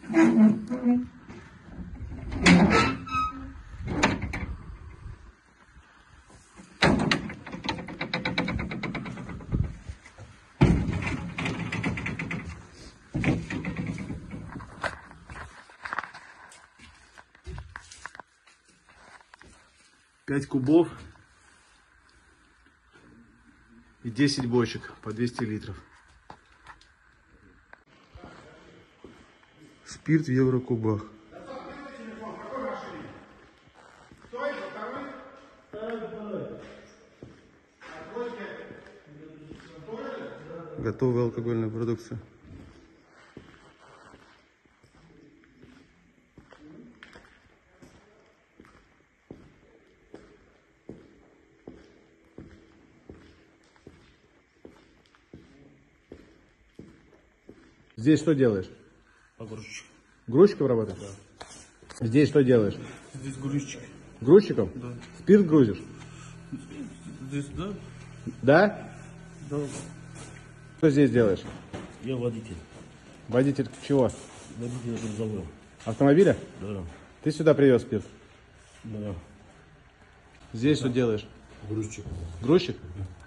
Пять кубов и 10 бочек по 200 литров. Спирт в еврокубах. Готовая алкогольная продукция. Здесь что делаешь? Грузчик. Грузчиком работаешь? Да. Здесь что делаешь? Здесь грузчик. Грузчиком? Да. Спирт грузишь? Здесь, да? Да? Да. Что здесь делаешь? Я водитель. Водитель чего? Водитель грузового. Автомобиля? Да. Ты сюда привез спирт? Да. Здесь что делаешь? Грузчик. Грузчик? Да.